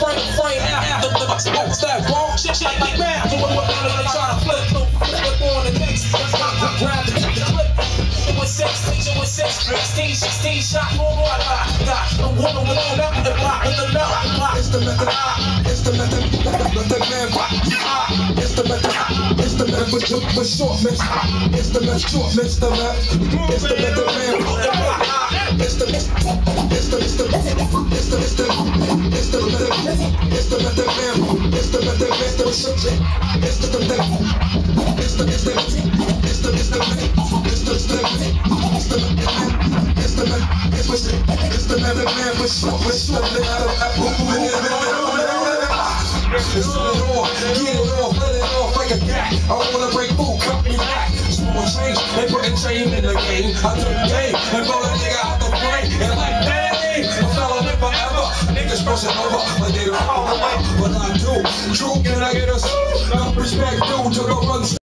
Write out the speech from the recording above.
frame after that wrong shit like that. Do what they try to flip on the next. Grab the clip. With 16 shot, more I got. The woman with all that, the block with the block. It's the method, it's the method, man. It's the method, it's the method for short mix. It's the method, short mix, the method. It's the method, man. It's the method, it's the method, it's the method, it's the method, it's the method, man. It's the method, it's the method, it's the method, it's the method, it's the it's the method man for short, it's the method get it off, let it off like a cat. I wanna break food, cut me back. Small change, they putting chain in the game. I took the game and blow that nigga out the frame. And like, dang, I'm felon it forever. Niggas crossing over, but they don't know away. But I do, true, can I get a suit? No respect due to the